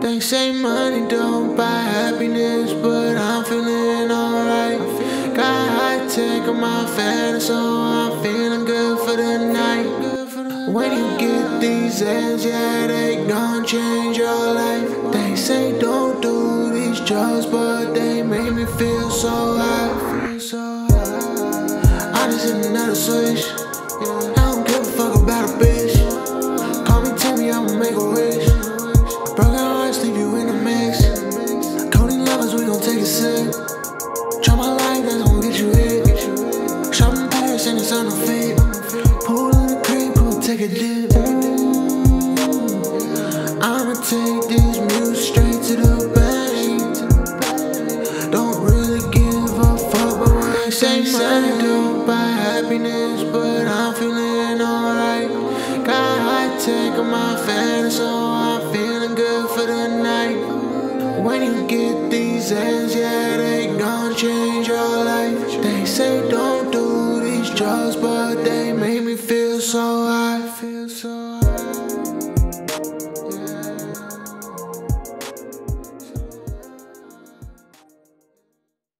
They say money don't buy happiness, but I'm feeling alright. Got high tech on my fan, so I'm feeling good for the night. When you get these ends, yeah, they gon' change your life. They say don't do these drugs, but they make me feel so high. I just hit another switch. I don't give a fuck about a bitch. Call me, tell me I'ma make a wish. Broken hearts leave you in the mix. Cody lovers, we gon' take a sip. Try my life, that's gon' get you hit. Shopping Paris and it's on the fit. Pool in the crib, we'll take a dip. I'ma take this music straight to the bank. Don't really give a fuck, but when I say money don't buy happiness, but I'm feeling alright. Got high tech on my fan, so I'm feeling good for the night. When you get these ends, yeah, they gon' change your life. They say don't do these drugs, but